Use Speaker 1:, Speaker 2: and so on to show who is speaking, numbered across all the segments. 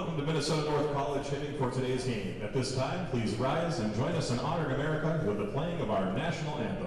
Speaker 1: Welcome to Minnesota North College-Hibbing for today's game. At this time, please rise and join us in honoring America with the playing of our national anthem.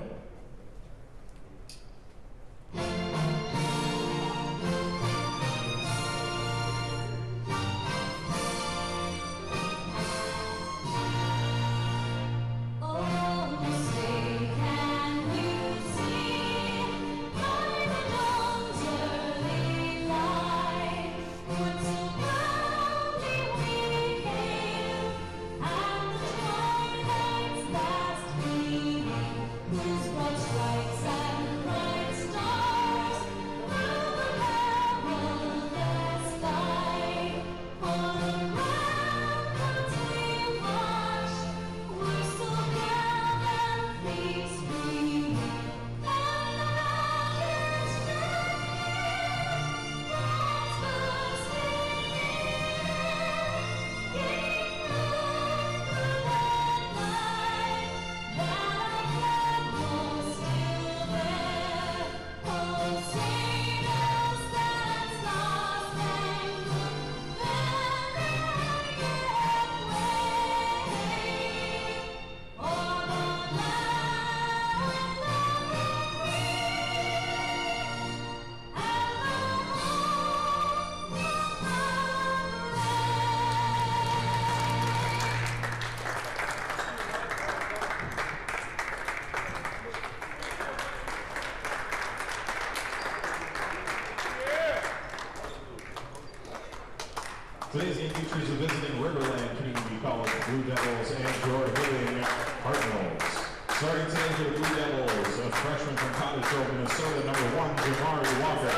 Speaker 1: Today's game features the visiting Riverland Community College Blue Devils and College-Hibbing Cardinals. Starting today for the Blue Devils, a freshman from Cardinal, Minnesota, number 1, Jamari Walker.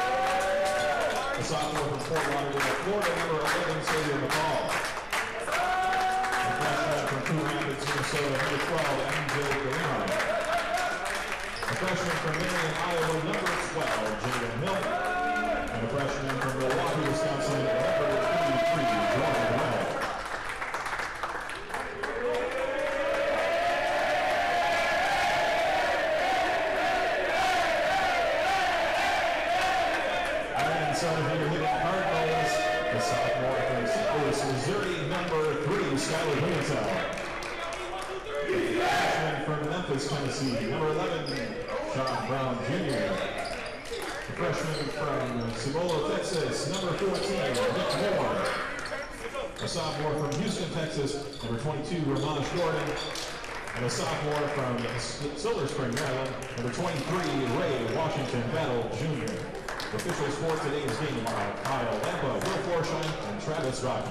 Speaker 1: A sophomore from Fort Lauderdale, Florida, number 11, Xavier McCall. A freshman from Coon Rapids, Minnesota, number 12, MJ Gallimard. A freshman from Marion, Iowa, number 12, Jaden Hill. And a freshman from Milwaukee, Wisconsin, number 83, Jordan Webb. And so here hitting Cardinals, the sophomore from St. Louis, Missouri, number 3, Skylar Pimentel. A freshman from Memphis, Tennessee, number 11, Sean Brown Jr. A freshman from Cibola, Texas, number 14, Nick Moore. A sophomore from Houston, Texas, number 22, Ramon Gordon. And a sophomore from Silver Spring, Maryland, number 23, Ray Washington Battle Jr. Officials for today's game are Kyle Lampa, Will Forshine, and Travis Rocky.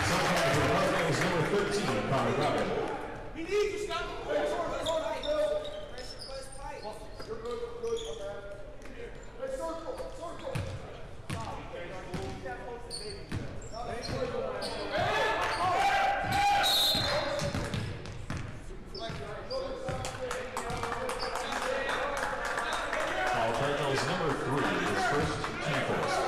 Speaker 1: Cardinals number 13, Cardinal.
Speaker 2: He needs you, Scott.
Speaker 1: Cardinals number 3, his first team first.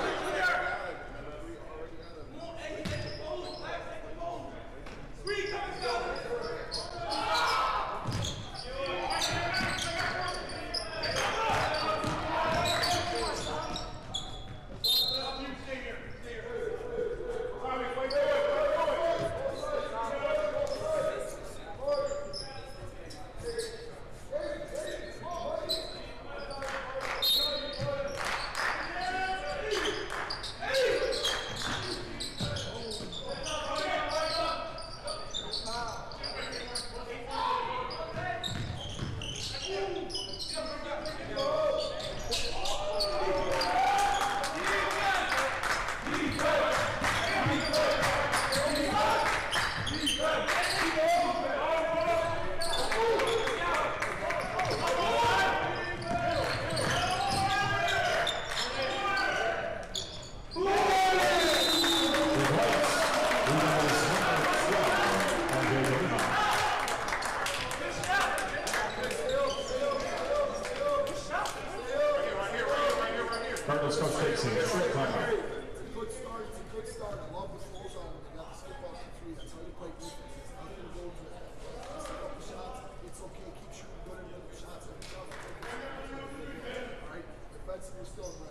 Speaker 1: Cardinals coach takes a short timeout.
Speaker 3: It's a good start. It's a good start. I love the flows on when you got the skip off the three. That's how you play defense. It's nothing to go to it. Just a couple shots. It's okay. Keep shooting good and little shots. All right. Defensively, still in red.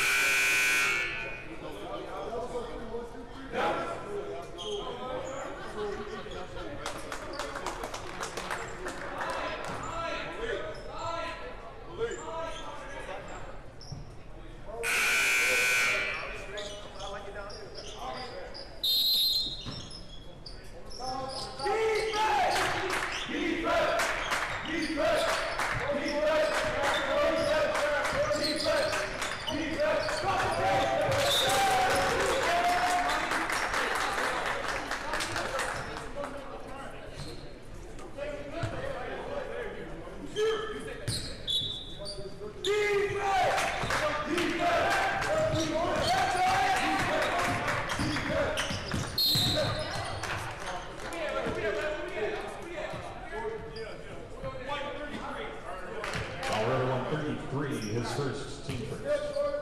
Speaker 1: His first team first.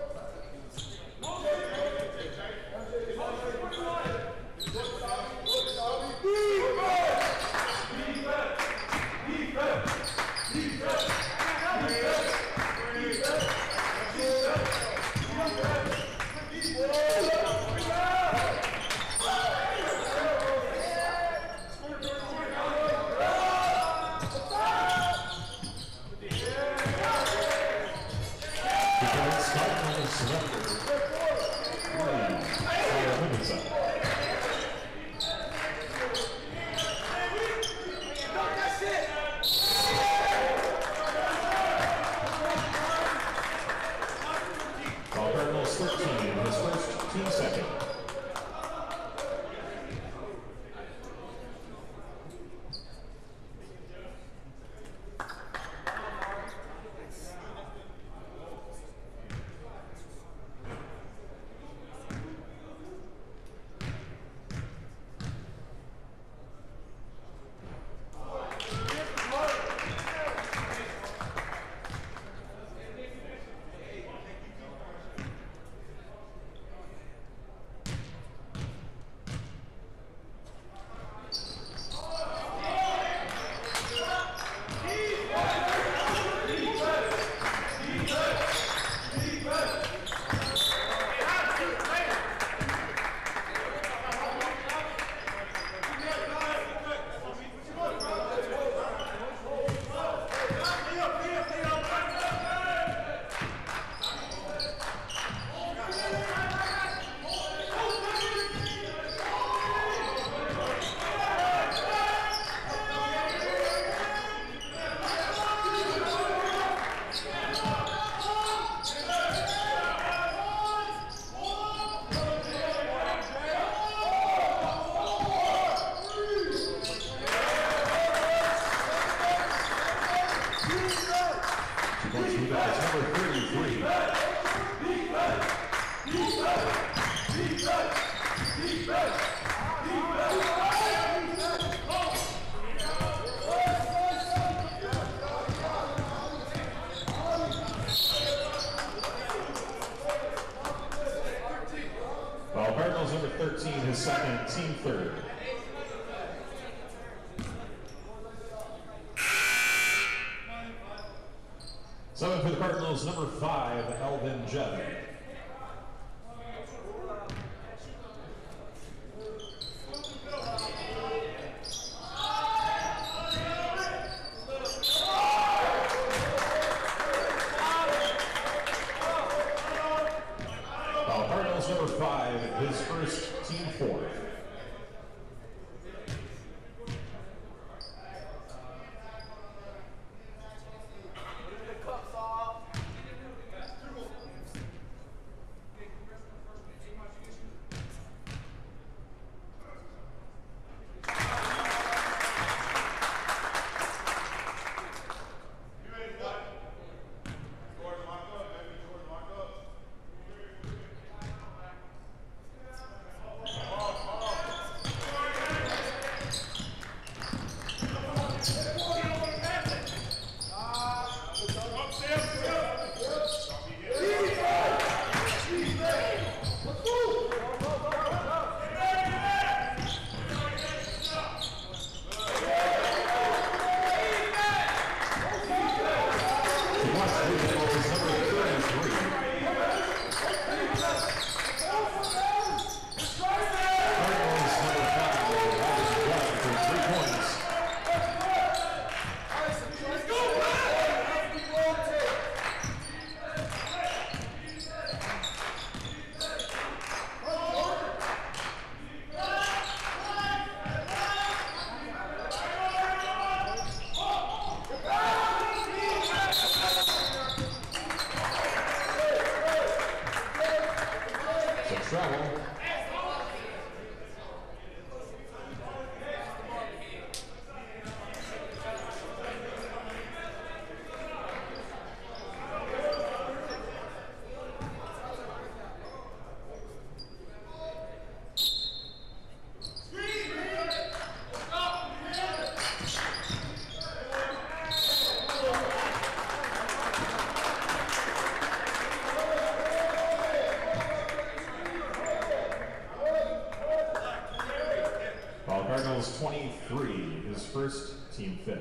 Speaker 1: Cardinals 13, his first team second. While Cardinals number 13, his second, team third. Seven for the Cardinals, number 5, Elvin Judd. While Cardinals number 5, his first, team fourth. Travel. Cardinals 23, his first, team fifth.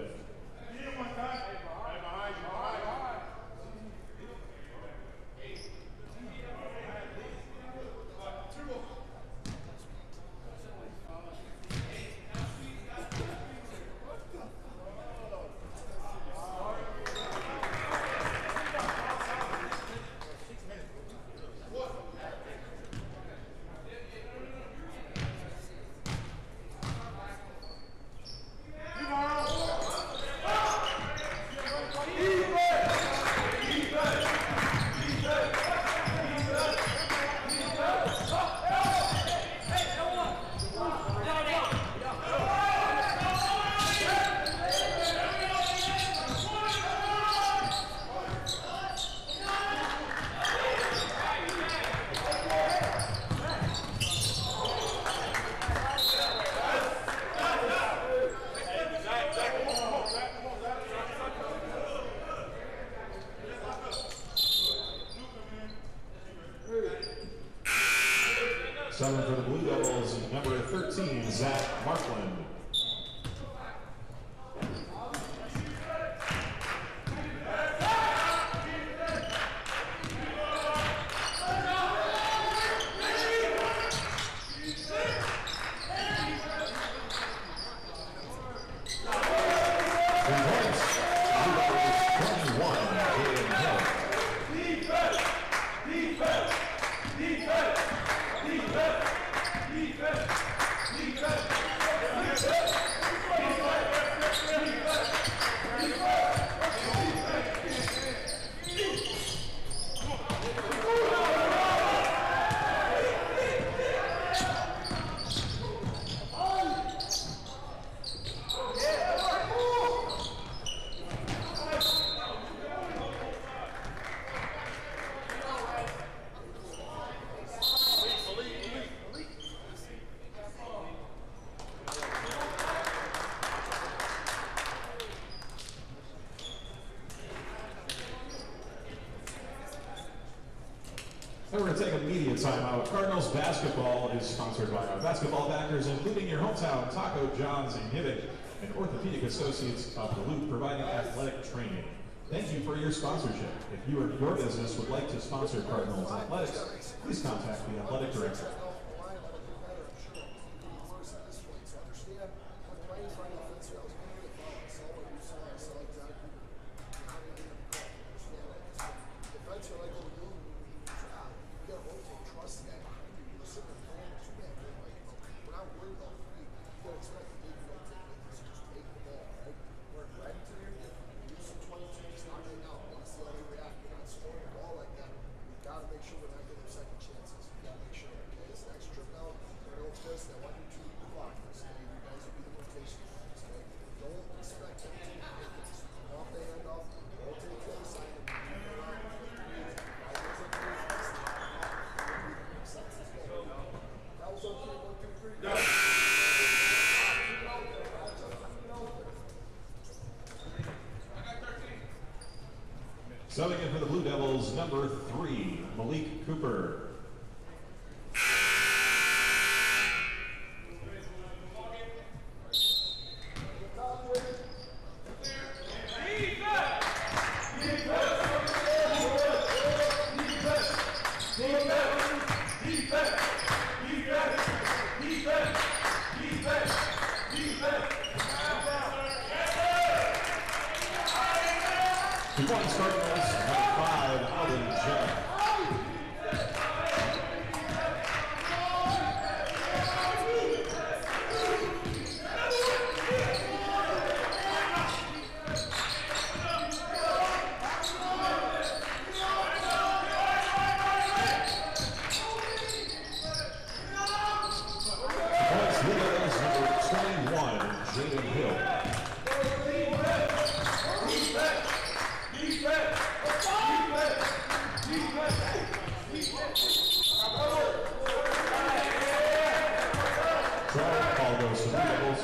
Speaker 1: Seven for the Blue Devils, number 13, Zach Markland.
Speaker 2: Defense!
Speaker 1: media timeout. Cardinals basketball is sponsored by our basketball backers, including your hometown Taco John's in Hibbing and Orthopedic Associates of Duluth, providing athletic training. Thank you for your sponsorship. If you or your business would like to sponsor Cardinals athletics, please contact the athletic director. Subbing in for the Blue Devils, number 3, Malik Cooper. Two points Cardinals, number 5, Alden Jeff. Points Blue Devils, number 21, Jaden Hill. Ball goes to the Devils.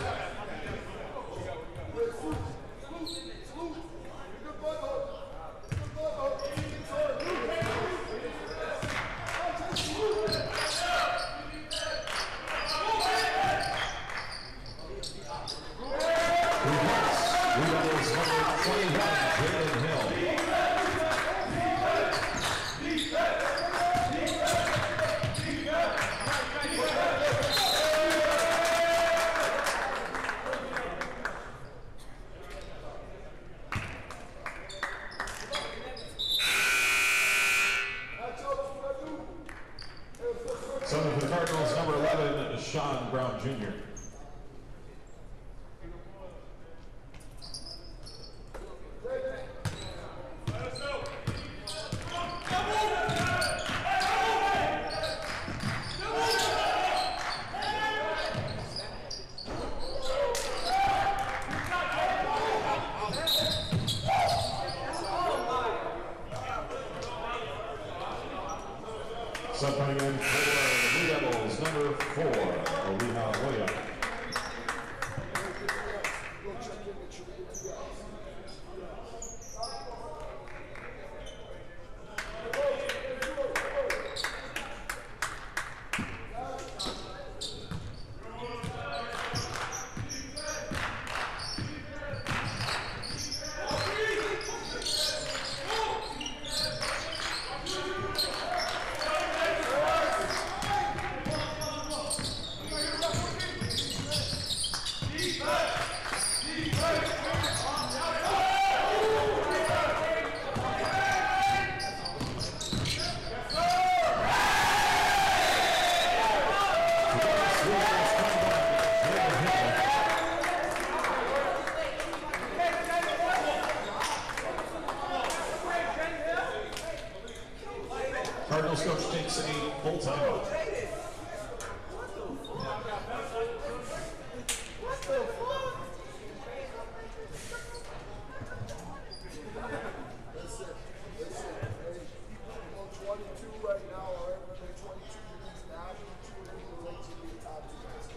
Speaker 1: Subbing for the Cardinals, number 11, Sean Brown Jr. Sub coming in for the Blue Devils, number 4, Oliha Hoya. Cardinals coach takes a full timeout.
Speaker 3: Right now, or 22 degrees now, 2 degrees, top 2 guys.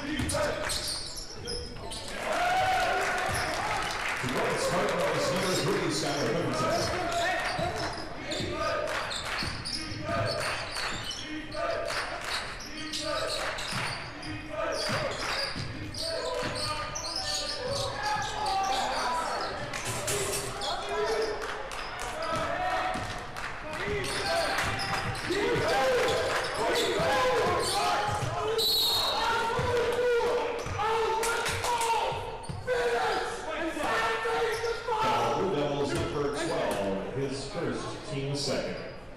Speaker 1: Cardinals number 3, Skylar Hibbing. Blue Devils number 12, his first, team second.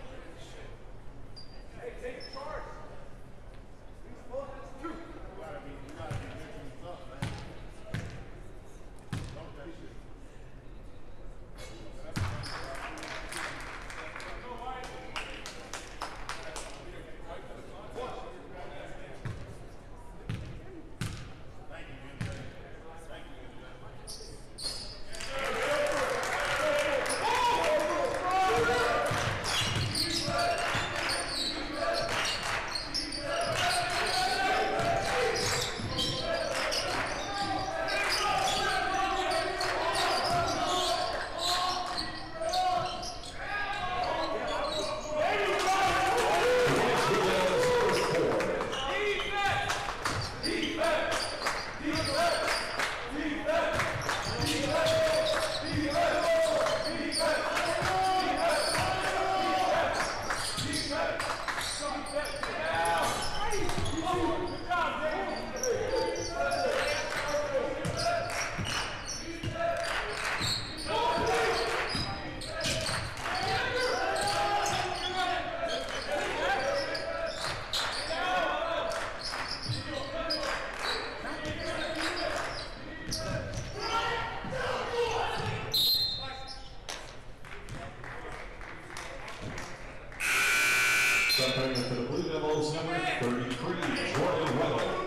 Speaker 1: Suffering for the Blue Devils, number 33, Jordan Weddle.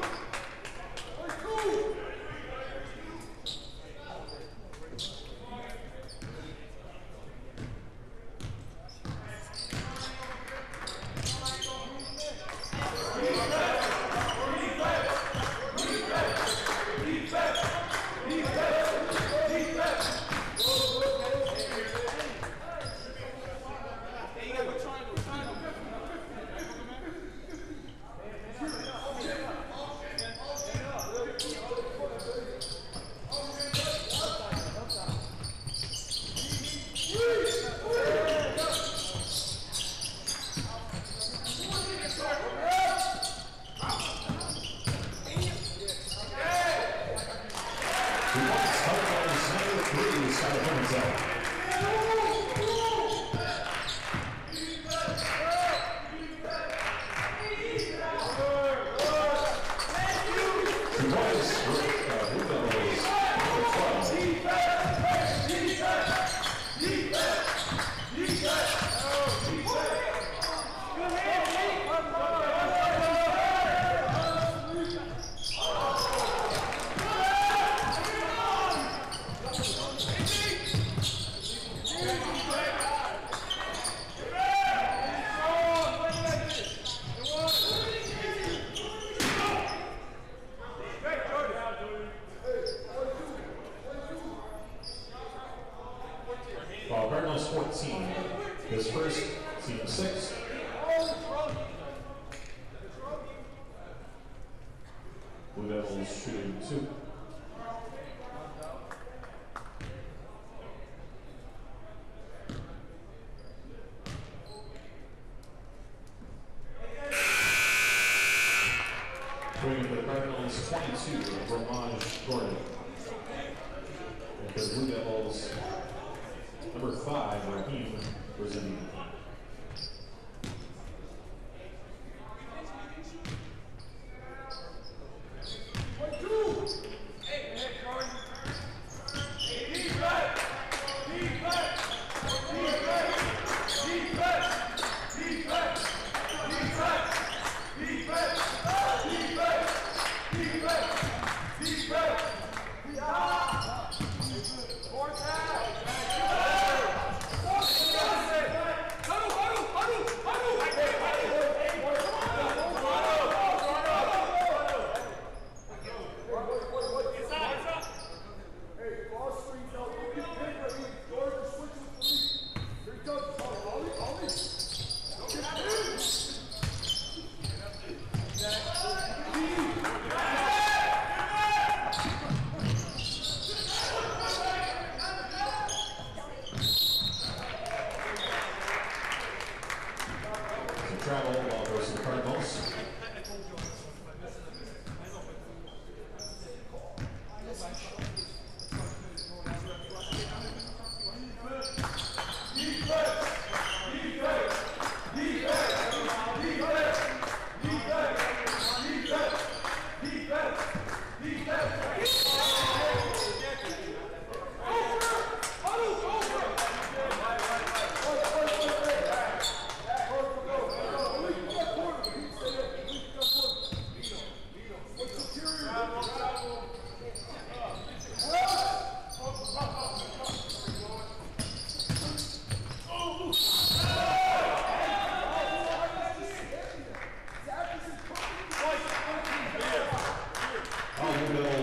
Speaker 1: Cardinals 14, his first, team 6. Blue Devils shooting 2. Bringing for the Cardinals 22, Ramaj Gordon. And for the Blue Devils, number 5, Raheem Rosini.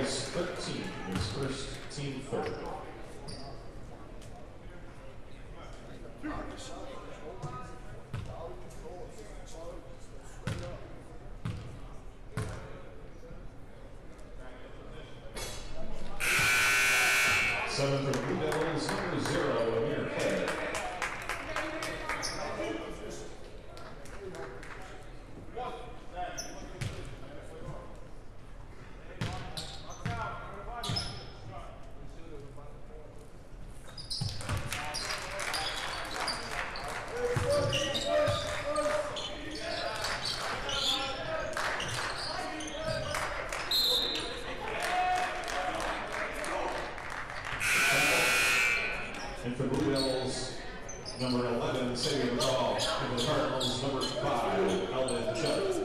Speaker 1: Cardinals 13, his first team third. Seven for the Blue Devils, number 0, Amir Clay. And for Blue Devils, number 11, saving the ball. For the Cardinals, number 5, Alvin Chubb.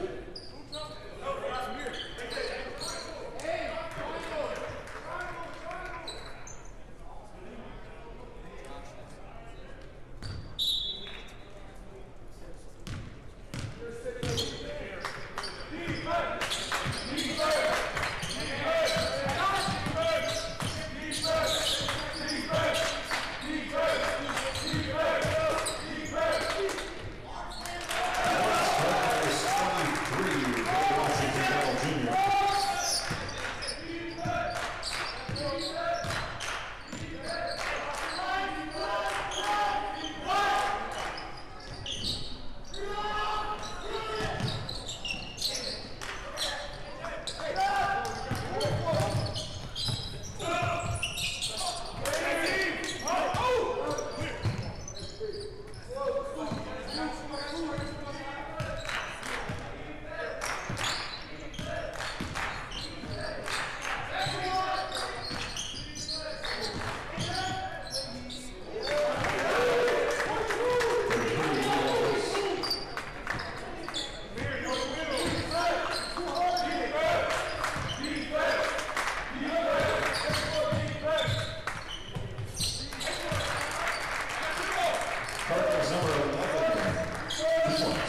Speaker 1: Cardinals number 11, 2 points.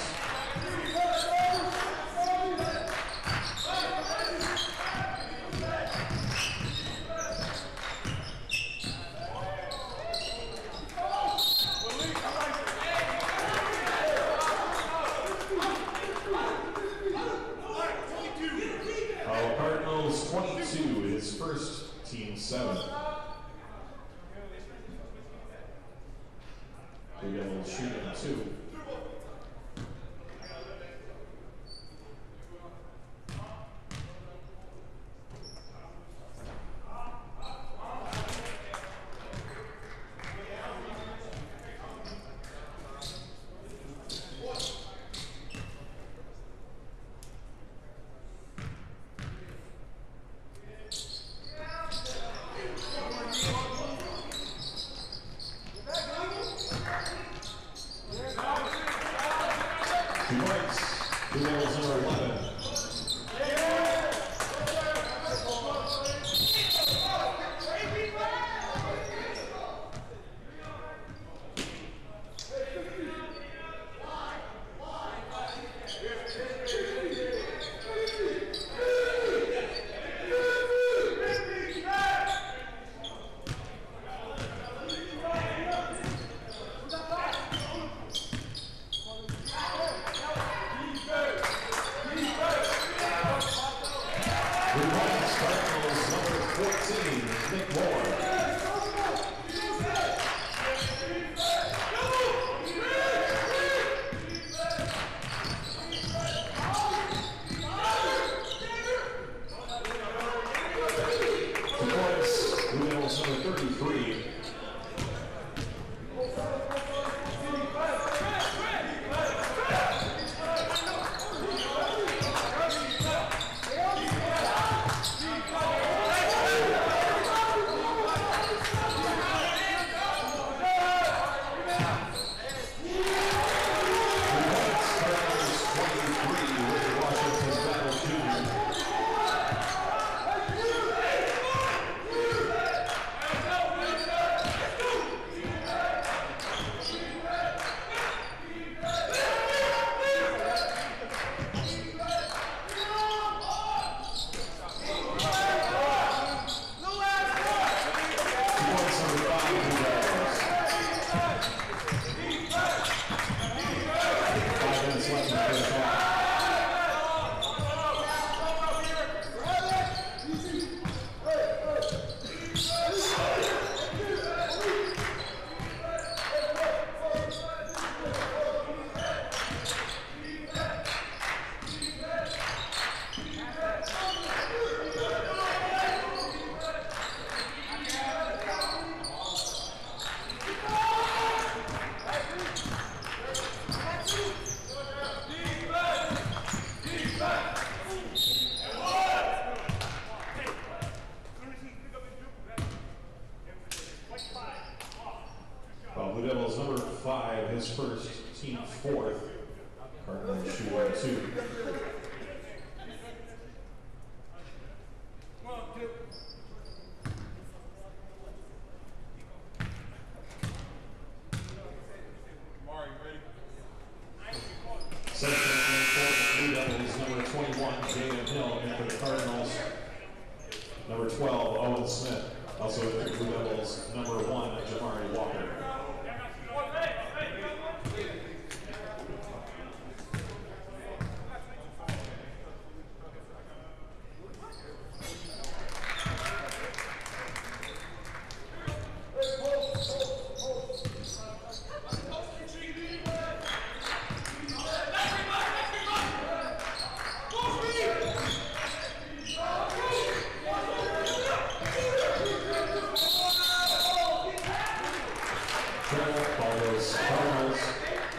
Speaker 1: Cardinals 22, his first team 7. Blue Devils shooting 2. Two points. Blue Devils number 11. Cardinals number 14, Nick Moore. Blue Devils number 33. Jaden Hill, and for the Cardinals, number 12, Owen Smith. Also with the Blue Devils, number 1, Jamari Walker. Cardinals.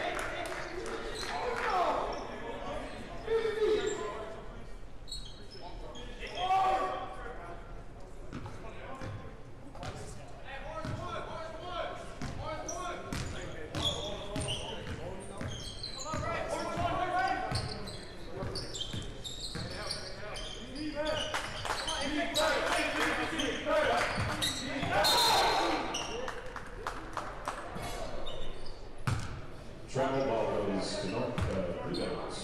Speaker 1: Travel ball goes to Blue Devils.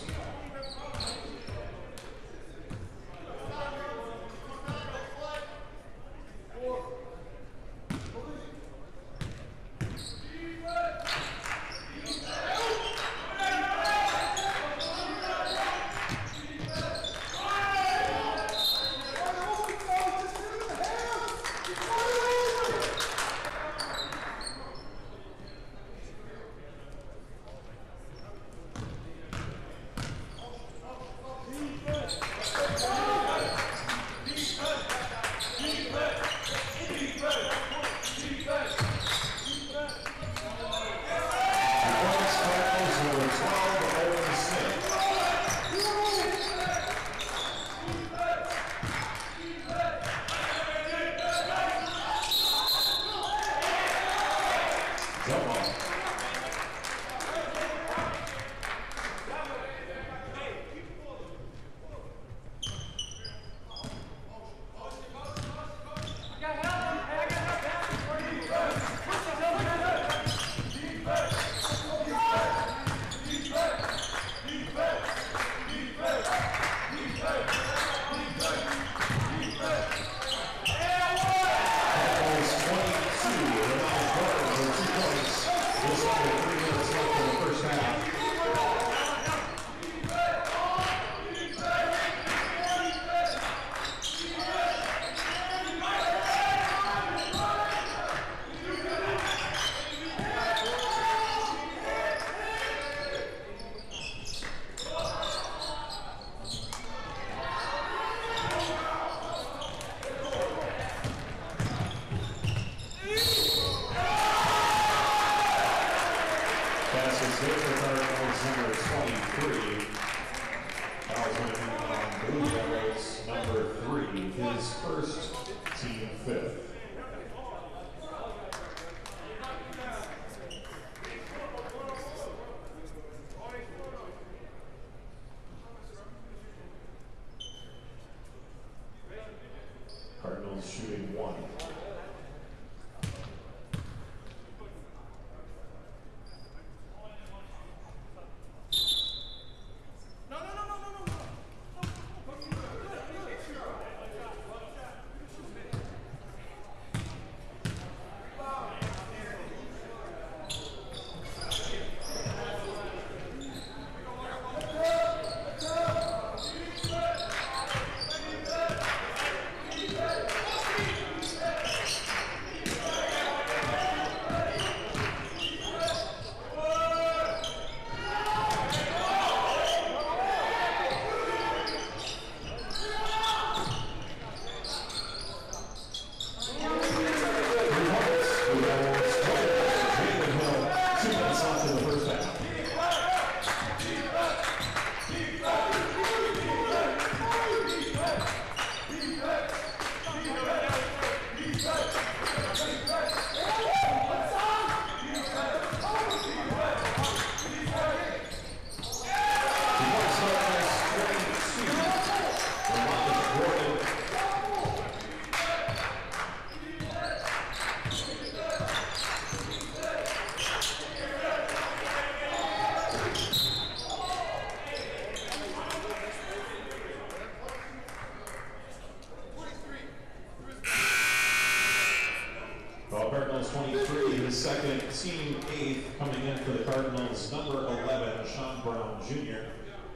Speaker 1: Blue Devils, number 3, his first, team 5th. Cardinals shooting 1. Cardinals 23, his second, team 8th, coming in for the Cardinals, number 11, Sean Brown Jr.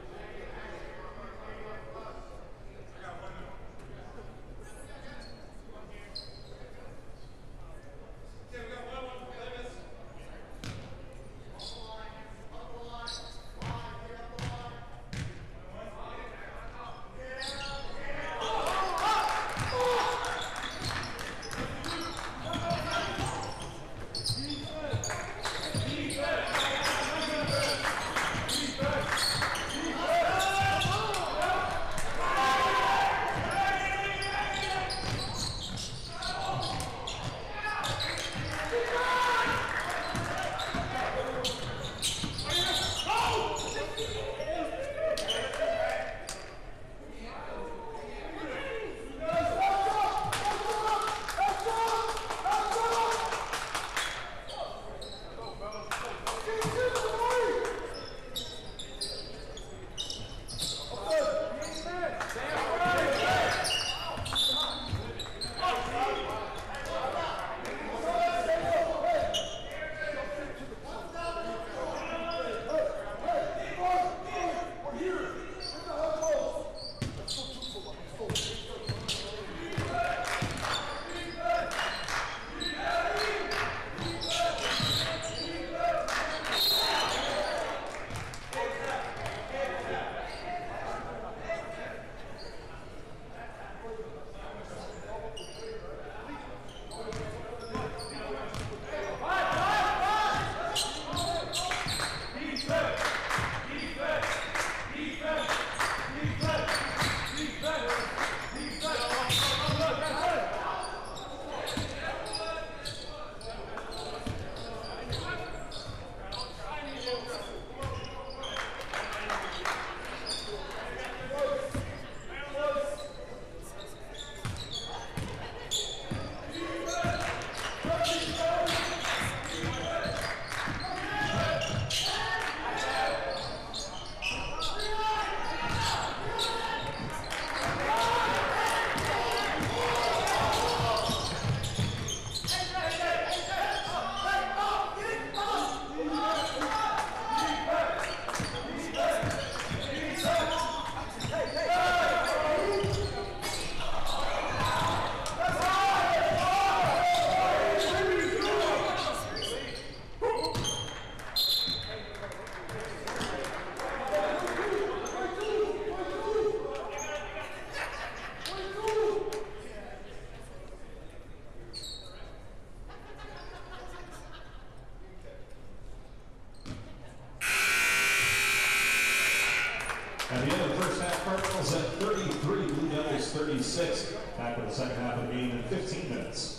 Speaker 1: At the end of the first half, Cardinals at 33, Blue Devils 36. Back in the second half of the game in 15 minutes.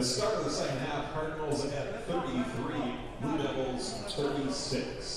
Speaker 1: The start of the second half, Cardinals at 33, Blue Devils 36.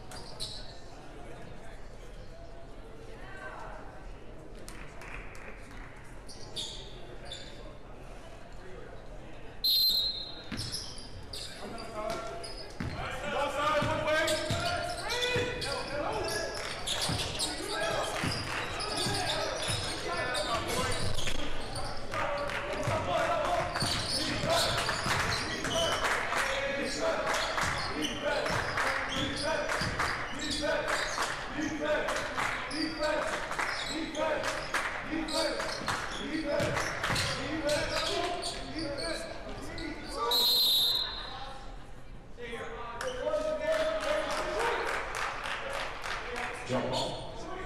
Speaker 1: Jump ball.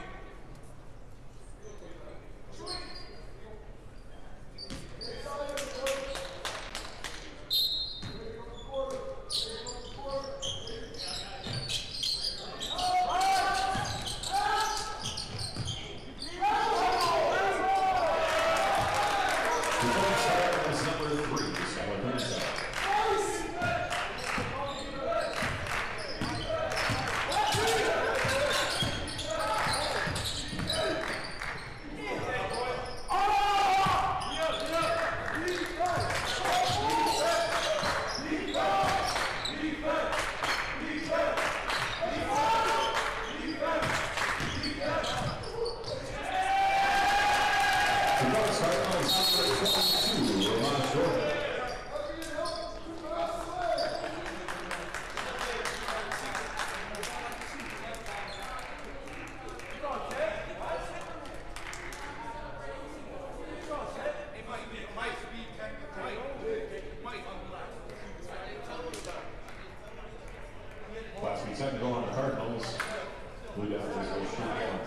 Speaker 1: Last week's second goal on the Cardinals. Blue Devils will shoot one.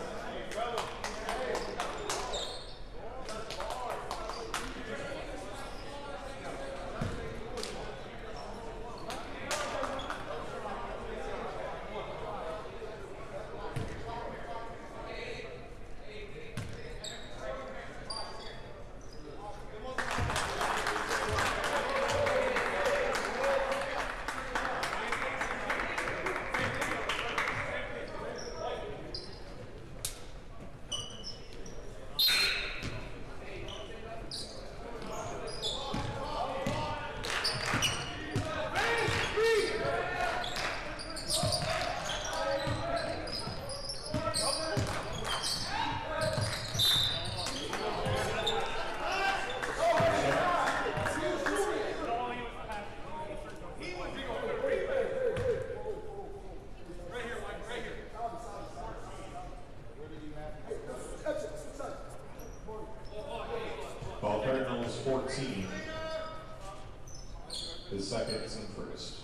Speaker 1: Ball Cardinals 14. His second and first.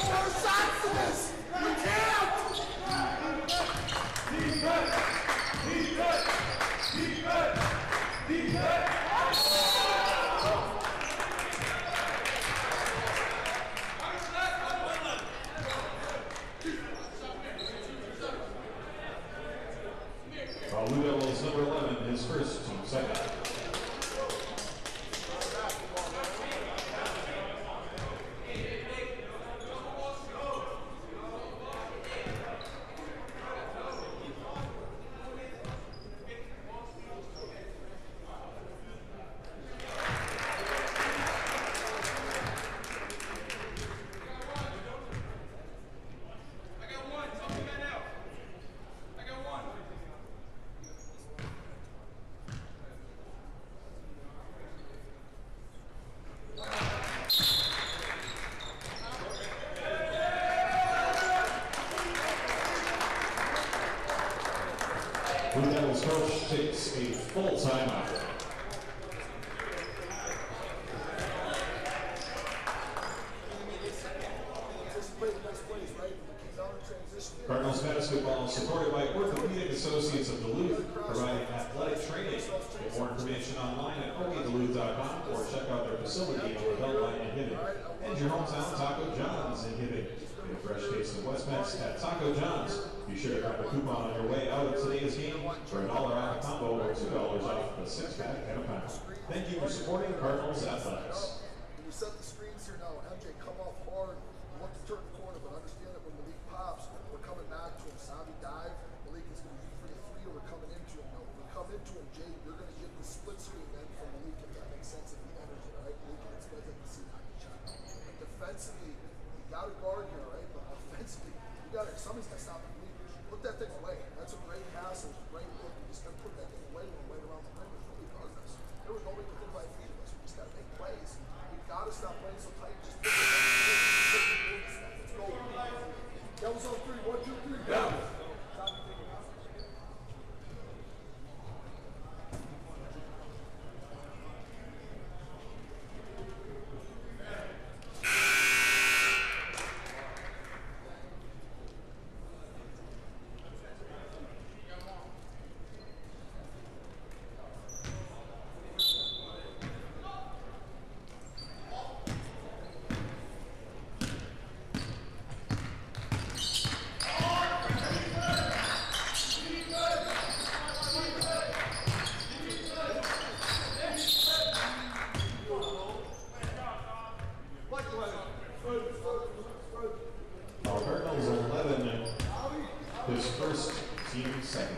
Speaker 3: more shots to this. You can't.
Speaker 1: Blue Devils number 11, his first team second. Blue Devils coach takes a full timeout. Cardinals basketball supported by Orthopedic Associates of Duluth, providing athletic training. Get more information online at OrthoDuluth.com or check out their facility on the Beltline in Hibbing. And your hometown Taco John's in Hibbing. Get a fresh taste of West Metz at Taco John's. Be sure to grab a coupon on your way out of today's game for $1 off a combo or $2 off a 6-pack and a pound. Thank you for supporting Cardinals Athletics.
Speaker 3: When you set the screens here now, MJ, come off hard, look to turn the corner, but understand that when Malik pops, we're coming back to him. Savi dive, Malik is going to be for the three, or we're coming into him. Now, when we come into him, Jay, you're going to get the split screen then from Malik, if that makes sense, if he enters it, all right? Malik can expect that to see hockey shot. But defensively, you got to guard here, all right? But offensively, you got to, somebody's got to stop the Malik. Put that thing away. That's a great pass. It was a great look. We just got to put that thing away when we're right around the rim. Really guard us. There was nobody within 5 feet of us. We just got to make plays. We got to stop playing so tight. Just let's go. Devils on 3. 1, 2, 3. Go.
Speaker 1: Cardinals 11, his first team second.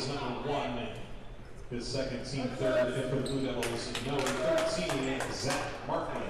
Speaker 1: is number 1. His second team third, and for the Blue Devils, number 13, Zach Markman.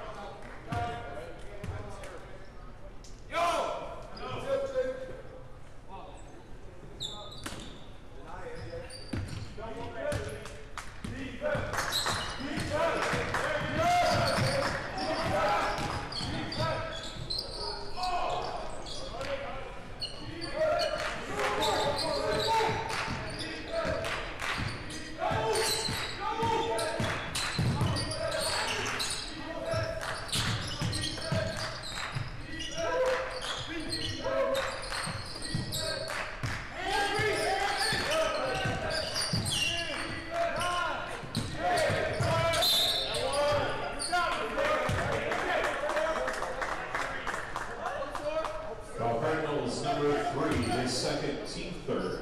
Speaker 1: Cardinal's number 3, his second team third.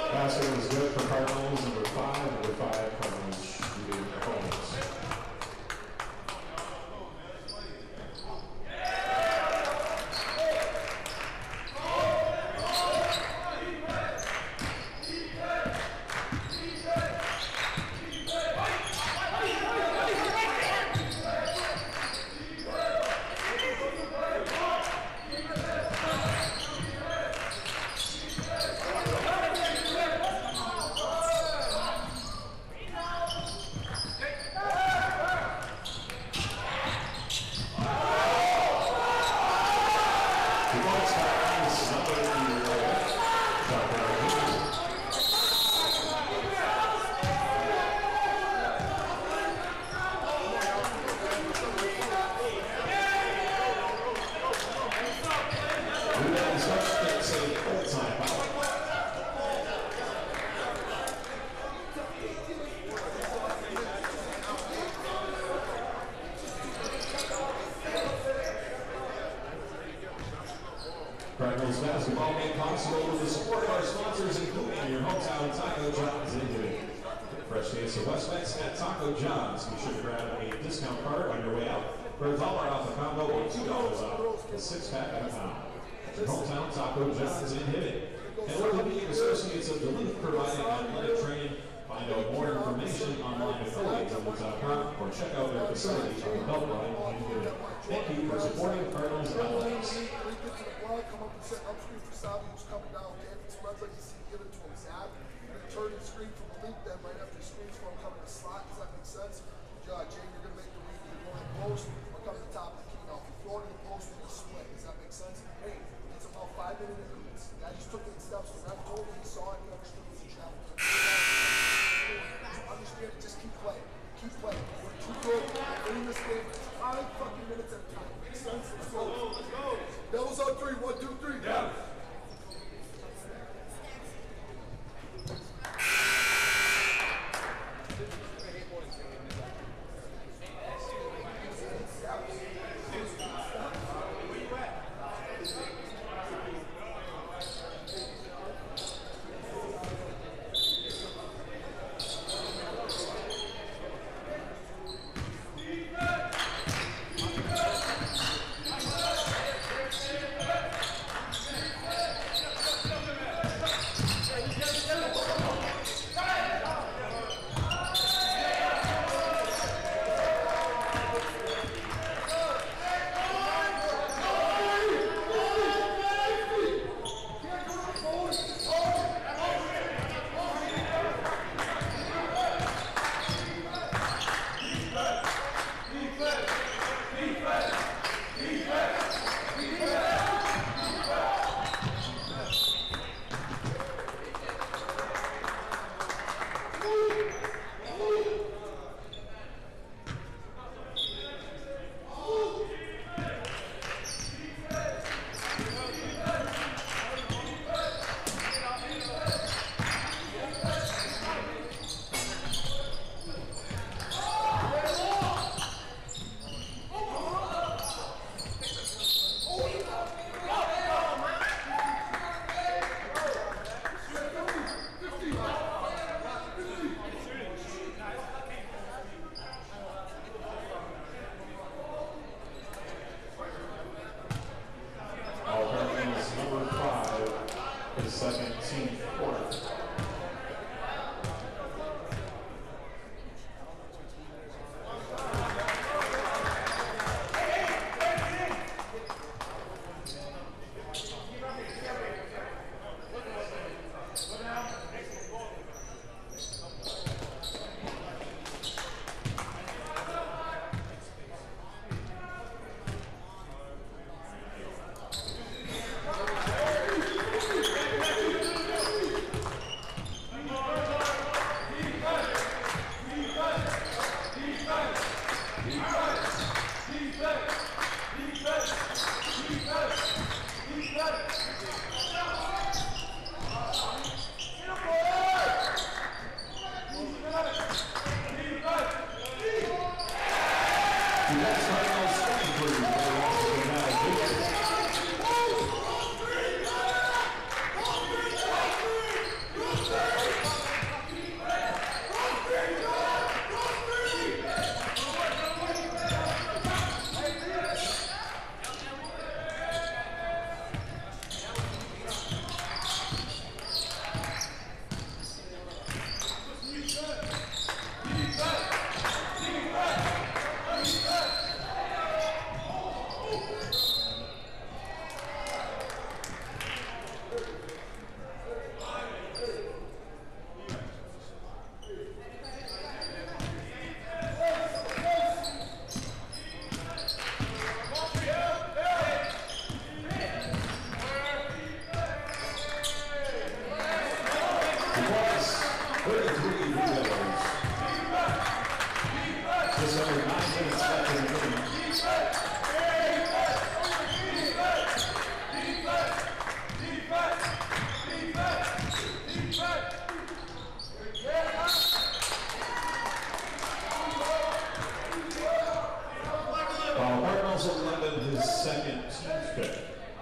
Speaker 1: Basket was good for Cardinals, number 5, Cardinals shooting opponents. Cardinals basketball made possible with the support of our sponsors, including your hometown Taco John's in Hibbing. Fresh taste of West Mex at Taco John's. Be sure to grab a discount card on your way out for $1 off a combo or $2 off a 6-pack at a pound. Your hometown Taco John's in Hibbing. And orthopedic associates of Duluth providing athletic training. Find out more information online at affiliatesduluth.com or check out their facility on the Beltline in Hibbing. Thank you for supporting Cardinals Athletics.
Speaker 3: Come up and set upstream for Savi, who's coming down. Okay, if it spreads like you see, give it to him. Zab, you're going to turn the screen from the leak, then right after the screen's from coming to slot. Does that make sense? Jay, you're going to make the read. You're going to post or come to the top of the key. Now, if you're throwing in the post, you're going to split. Does that make sense? Hey, it's about 5-minute increments. Guy just took it in steps. The ref told him, he saw it, he understood it was a challenge. So understand it, just keep playing. Keep playing. We're too good. We're winning this game. 5 fucking minutes at a time. Makes sense? Let's go. Let's go. Devils on 3. 1, 2, 3. Yeah.
Speaker 1: was 33 rebounds. Just under 9 minutes left in the game. Cardinal's 11, his second team pick.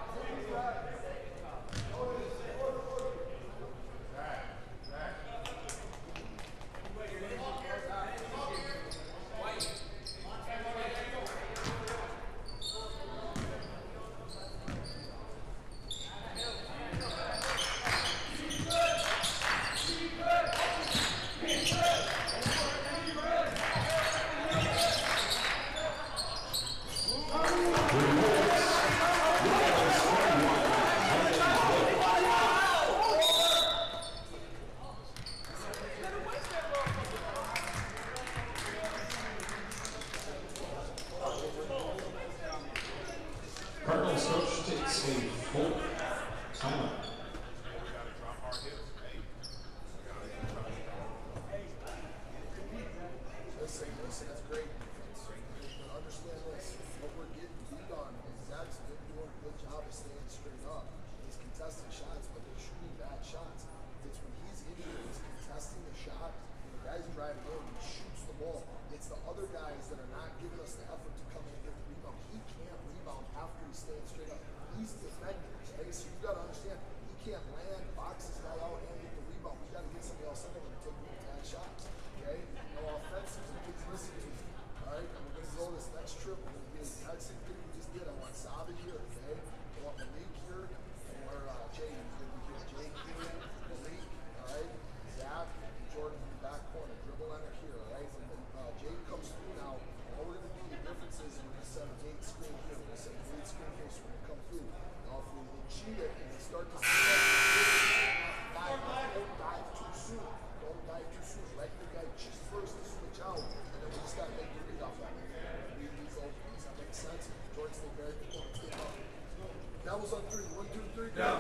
Speaker 1: Cardinals coach takes a full timeout.
Speaker 3: Listen, that's great. But understand this. What we're getting beat on is Zach's been doing a good job of staying straight up. He's contesting shots, but they're shooting bad shots. It's when he's in here, he's contesting the shot, and the guy's driving in, he shoots the ball. It's the other guys that are not giving us the effort to come in and get the rebound. He can't rebound after he's staying straight up. He's defending, okay? So you got to understand, he can't land, box this guy out, and get the rebound. We got to get somebody else in there to take the attack shots, okay? Now offensively, please listen to me, all right? And we're going to go this next trip. We're going to get the exact same thing we just did. I want Saba here, okay? I want Malik here, or Jay is going to be here. Jay here, Malik, all right? Zach, and Jordan in the back corner. Dribble Leonard here, all right? And then Jay comes through now. All we're going to do, the difference is we're going to set a gate screen here. We're going to set a gate screen here, so we're going to come through. Now, if we cheat it and we start to see don't dive too soon. Don't dive too soon. Let the guy just first to switch out, and then we just got to make the read off that. Read these open. Does that make sense? Jordan, stay very cool. Let's get up. Devils on 3. 1, 2, 3, go.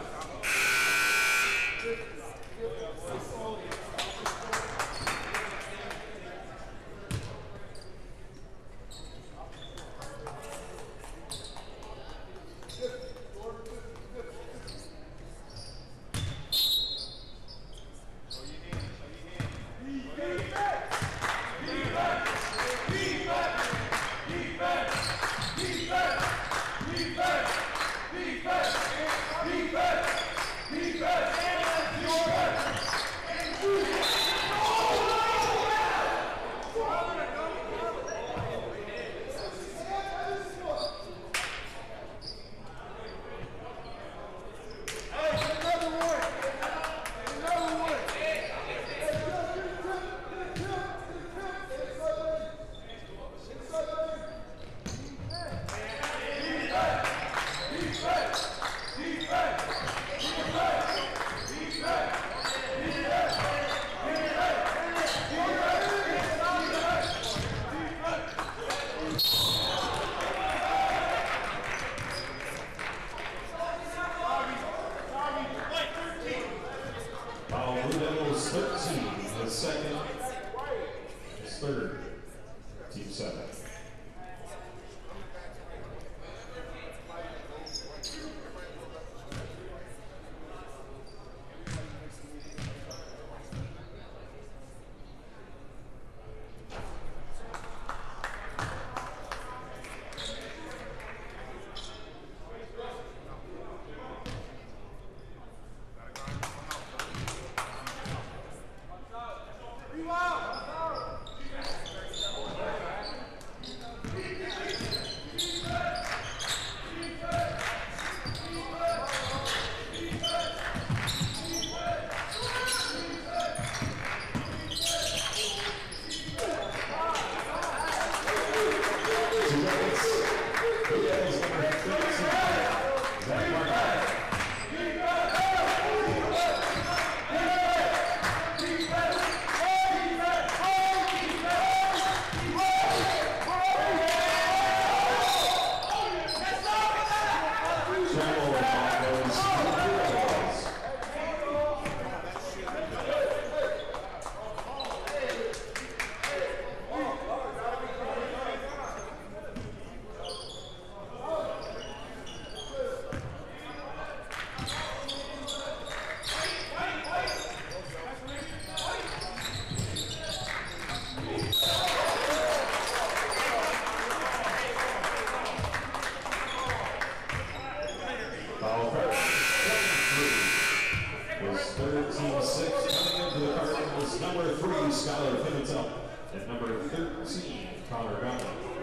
Speaker 1: Blue Devils 13, the second, third, team 7. 6 coming into the Cardinals, number 3, Skylar Pimentel, and number 13, Connor Gunn.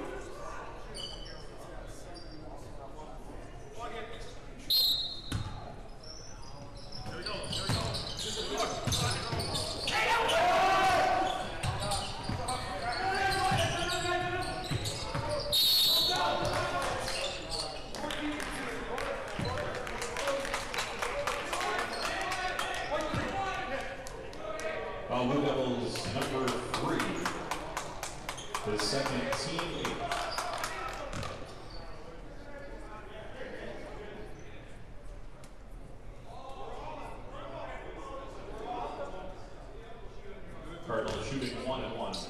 Speaker 1: Blue Devils, number 3, the second team 8. Cardinal shooting 1-1.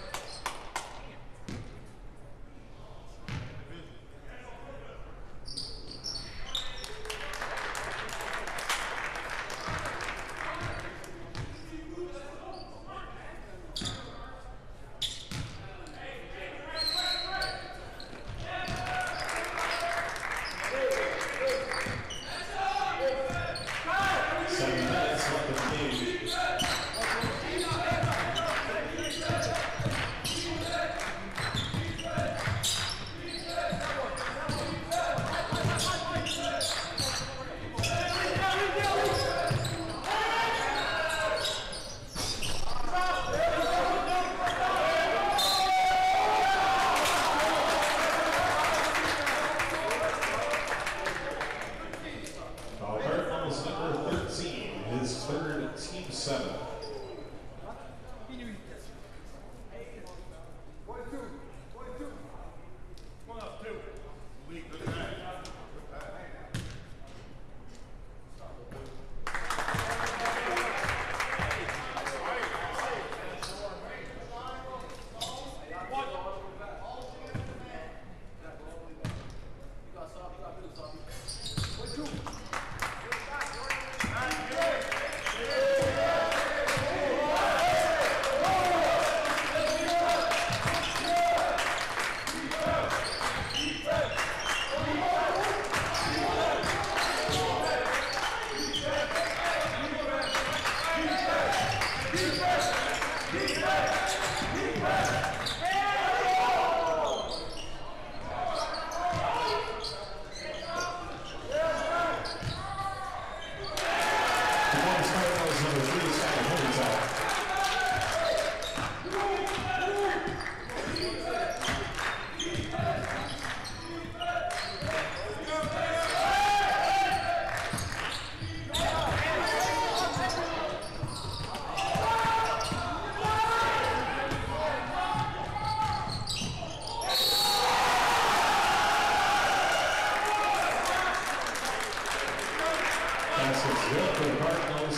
Speaker 1: Good for the Cardinals.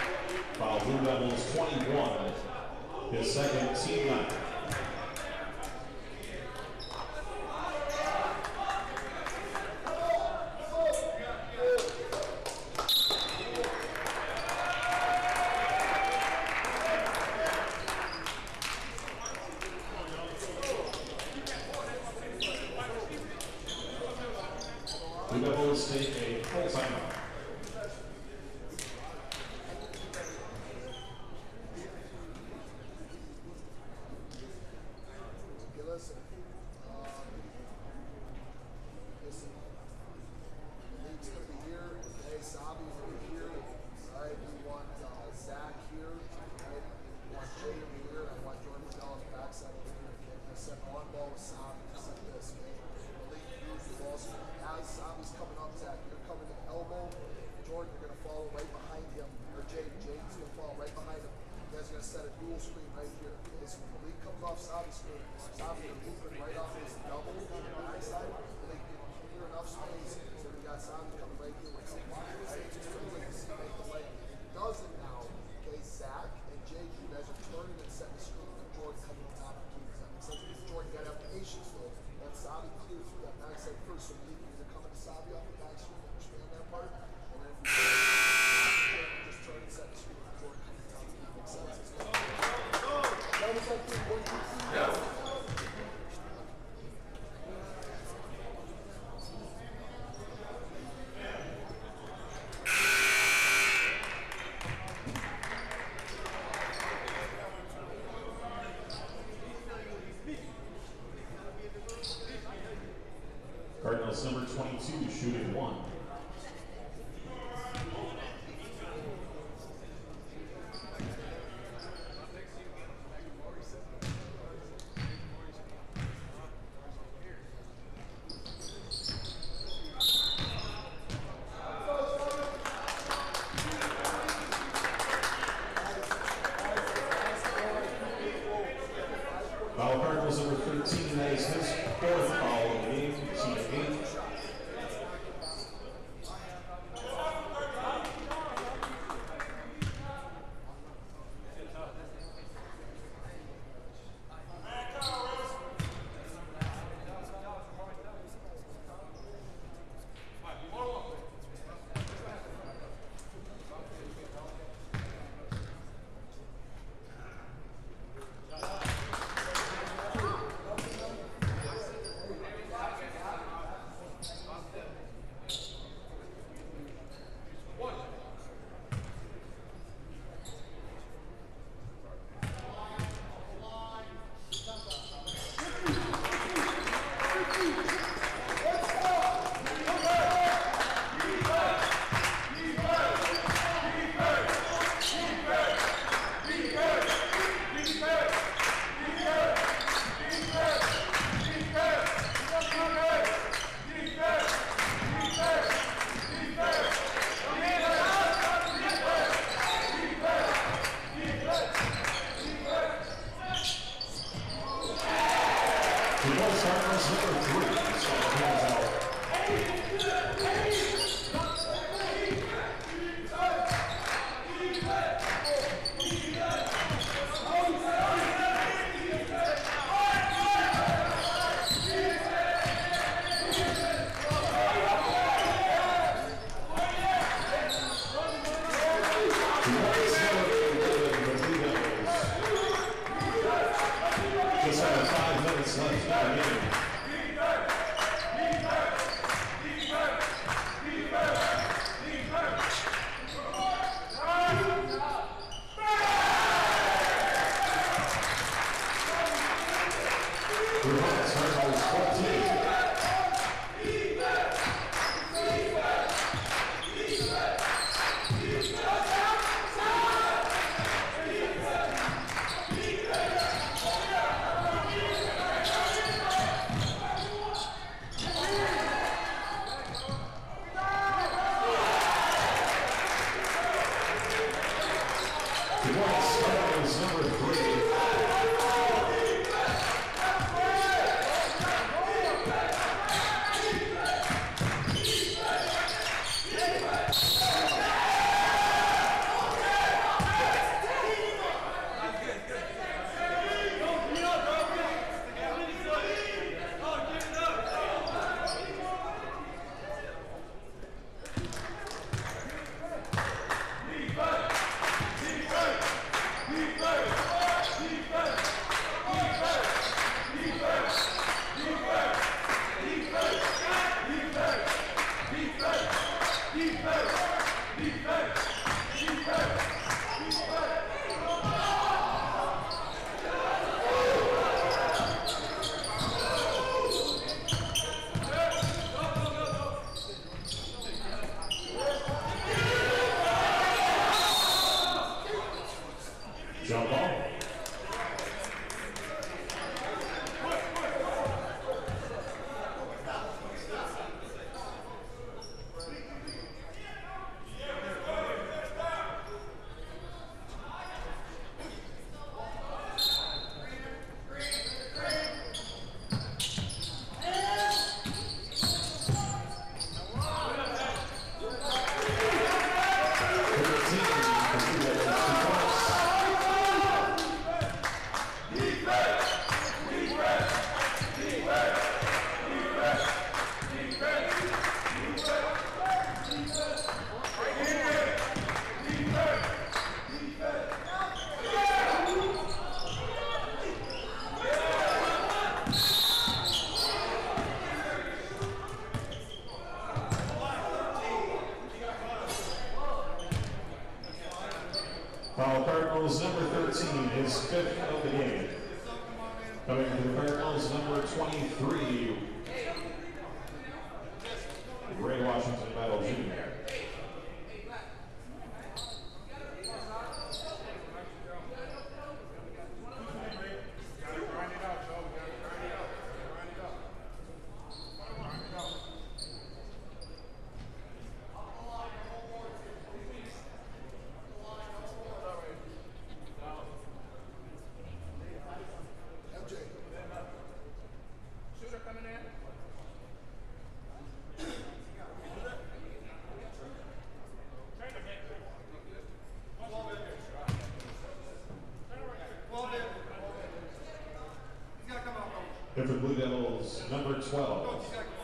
Speaker 1: Foul Blue Devils 21. His second team 9. Blue Devils take a full timeout. Cardinals, number 22, shooting 1. Foul Cardinals, number 13, that is his 4th foul of the game, team 8. Just under 5 minutes left in the game. Jump ball. Foul Cardinals, number 13, his 5th of the game. Coming to the Cardinals, number 23, Washington Battle Junior. And for the Blue Devils, number 12.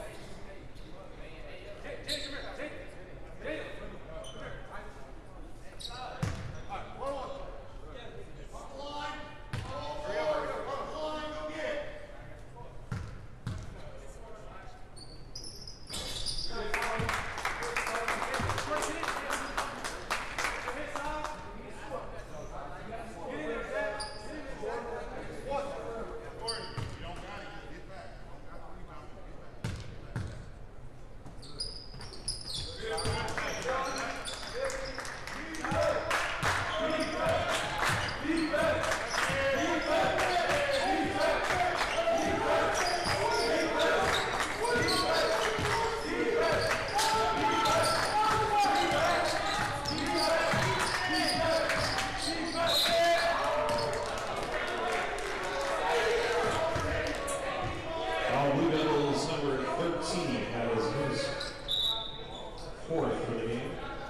Speaker 1: Blue Devils number 13 has his fourth for the game.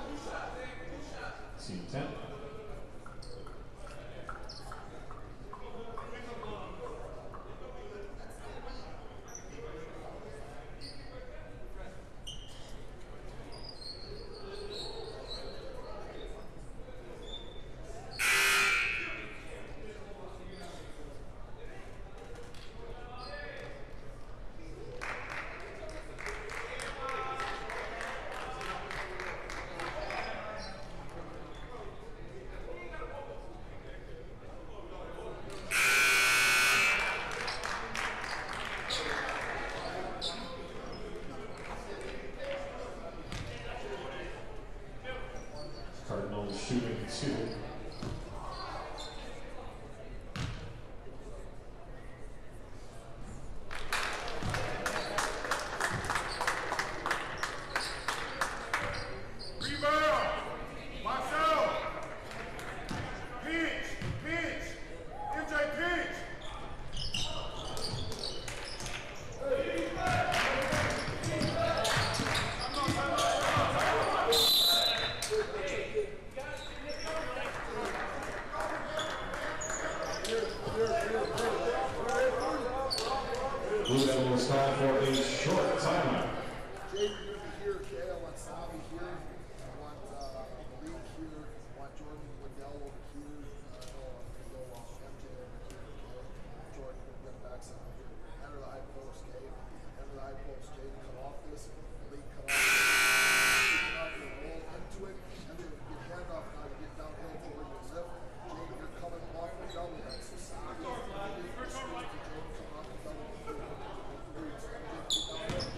Speaker 1: Team 10. Cardinal shooting 2. Blue Devils call for a short timeout.
Speaker 3: Jay, you're going to be here, okay? I want Savi here. I want Malik here. I want Jordan Waddell over here. I know I'm going to go MJ over here, okay? Jordan, we're going to get back some here. Enter the high post, okay? Enter the high post, Jay. Cut off this. Malik, cut off this. Pick it up and roll into it. And then you get hand off now. You get downhill, Jordan, you lift. Jay, you're coming off the double. That's the Savi. Malik, you're swinging to Jordan, coming off the double.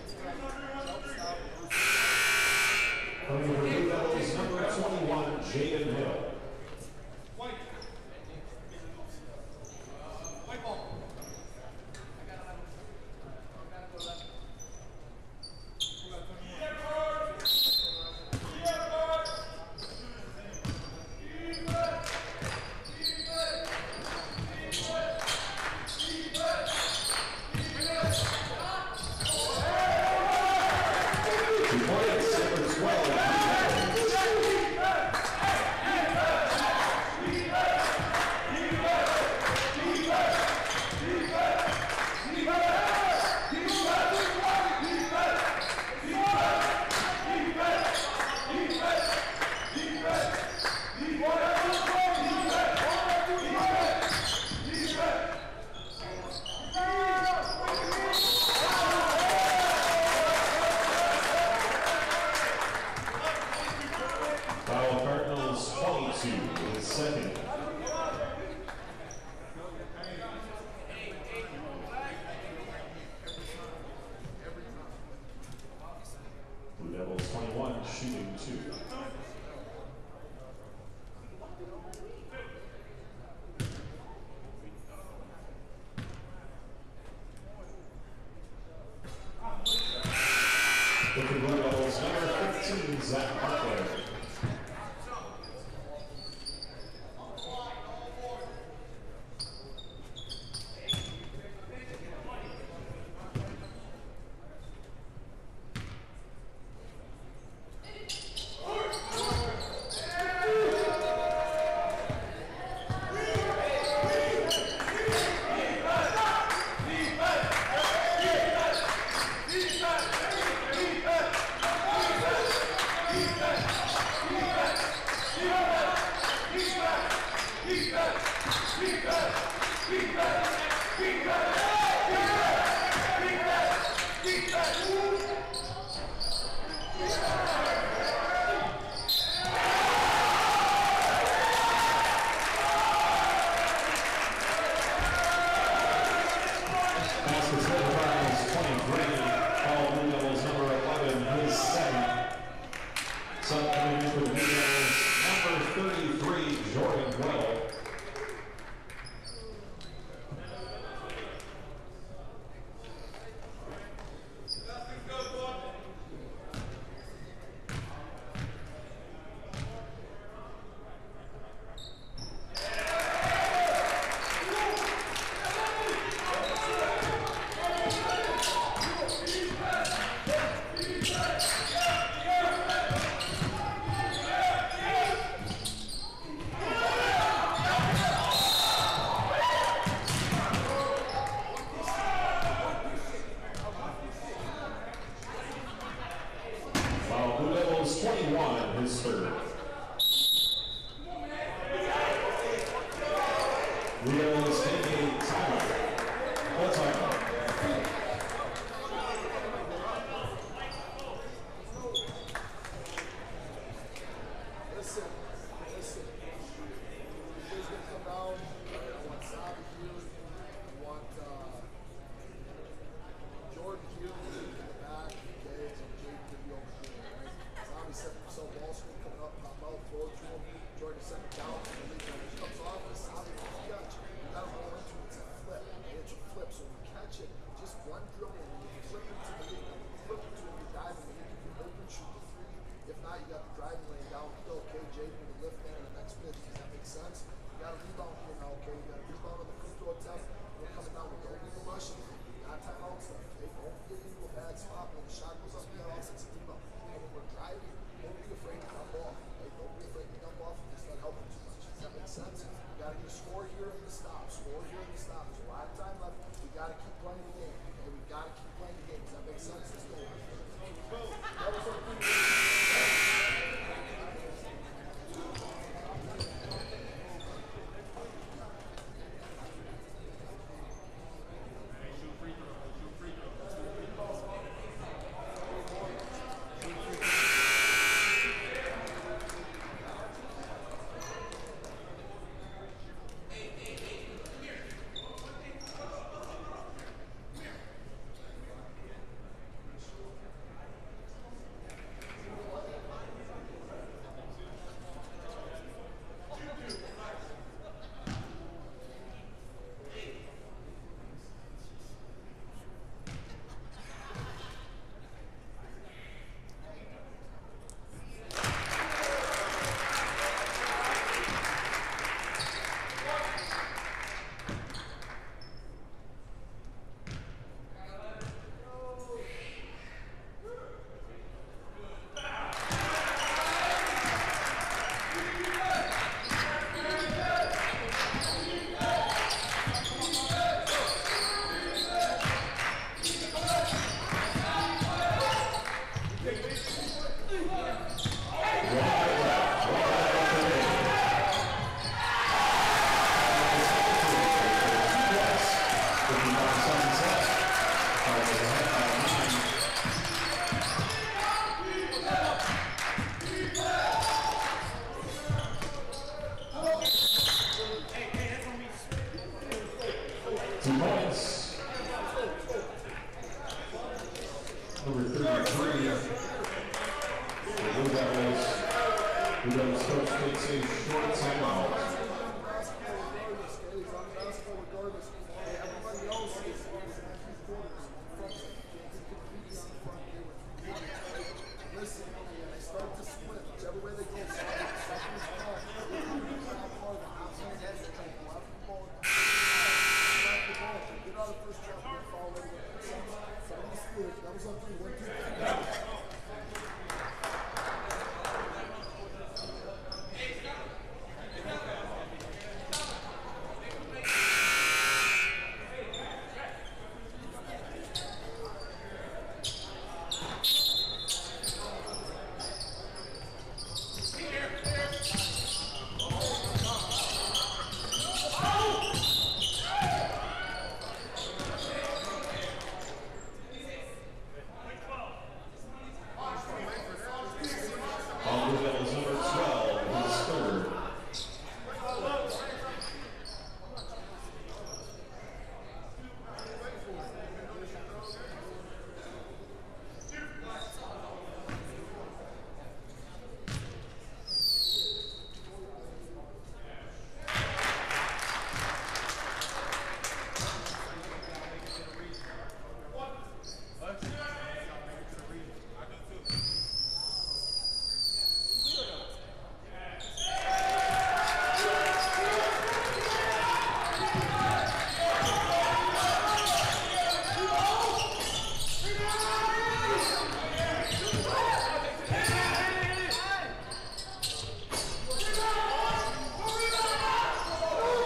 Speaker 1: Tennessee, Zach Barkley.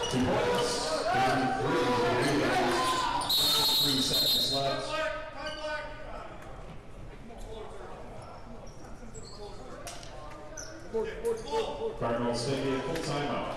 Speaker 1: 2 points, 3 seconds left. Cardinals taking a full timeout.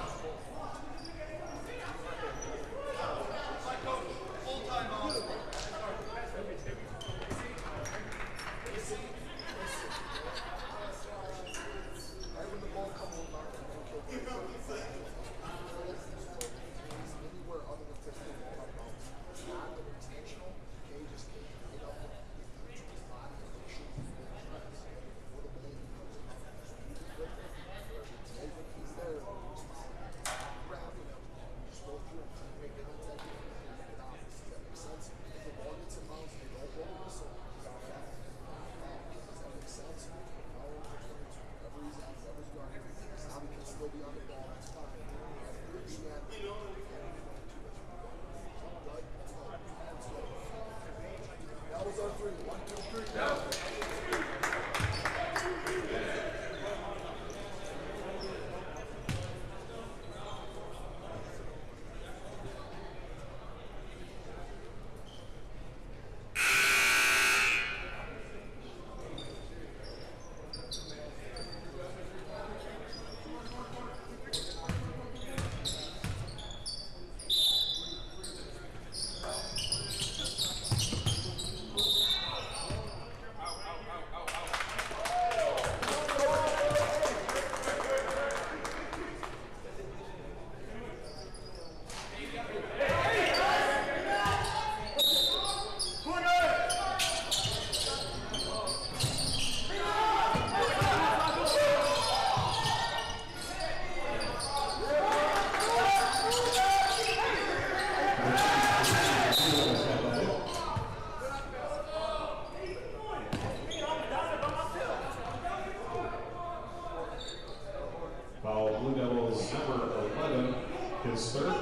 Speaker 1: Foul Blue Devils number 11, his third.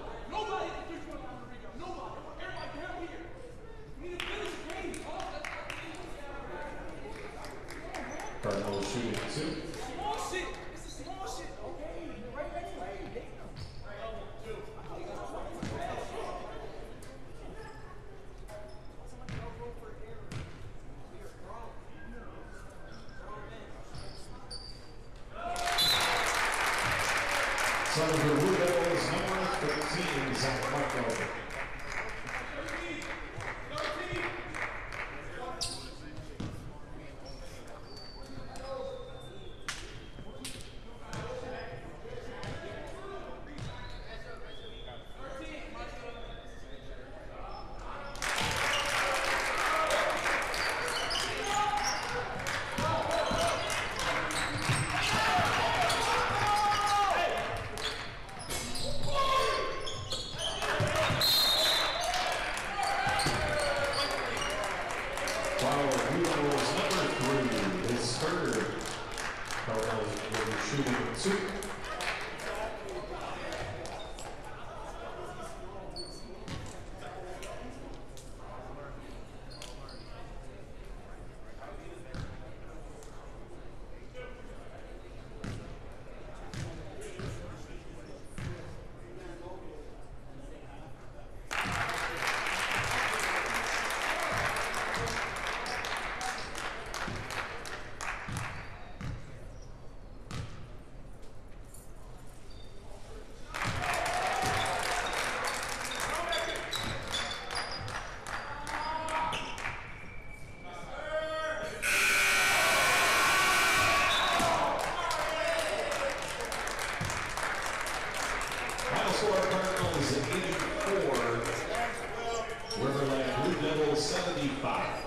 Speaker 1: Cardinals shooting 2. Son of the Blue Devils, number 13, Zach Marco. Blue Devils number 3, his third. Cardinals will be shooting 2. Cardinals 84, Riverland Blue Devils 75.